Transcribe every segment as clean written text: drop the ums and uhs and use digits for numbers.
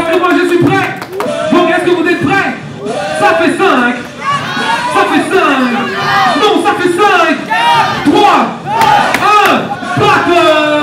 parce que moi je suis prêt. Donc est-ce que vous êtes prêts? Ça fait 5. Ça fait 5. Non, ça fait 5. 3, 1, battle.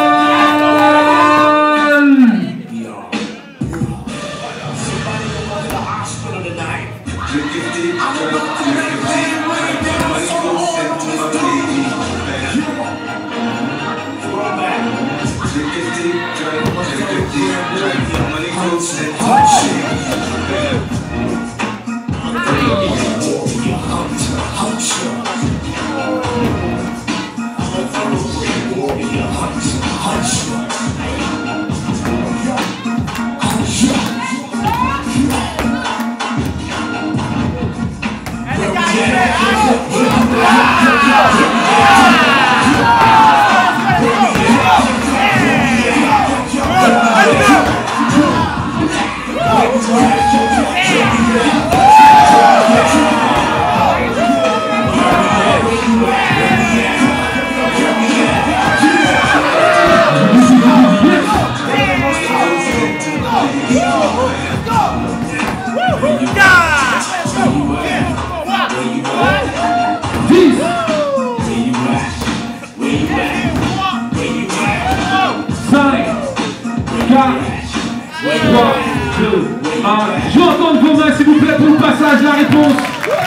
Je veux entendre vos mains s'il vous plaît pour le passage, la réponse.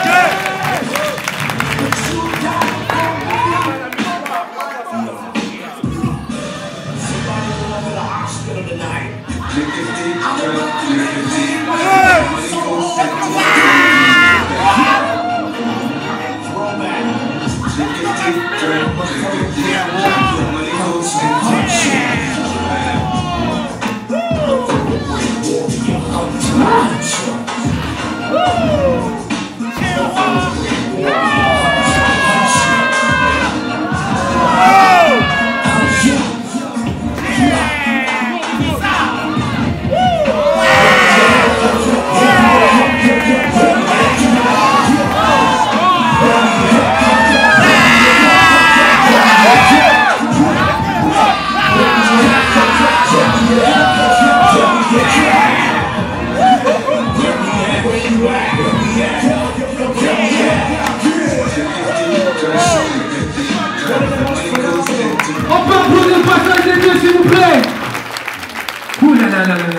On peut applaudir le passage des deux s'il vous plaît. Ouh là là là là là.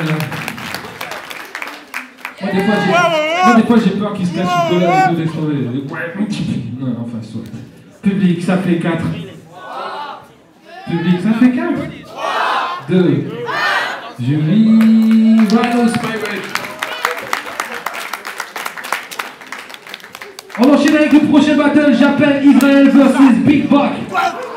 Moi des fois j'ai peur qu'il se cache une colère et tout d'être. Non, enfin soit. Public, ça fait 4. Public, ça fait 4. 2. Jury, Rhino Spirit. On enchaîne avec le prochain battle, j'appelle Israël versus Big Buck.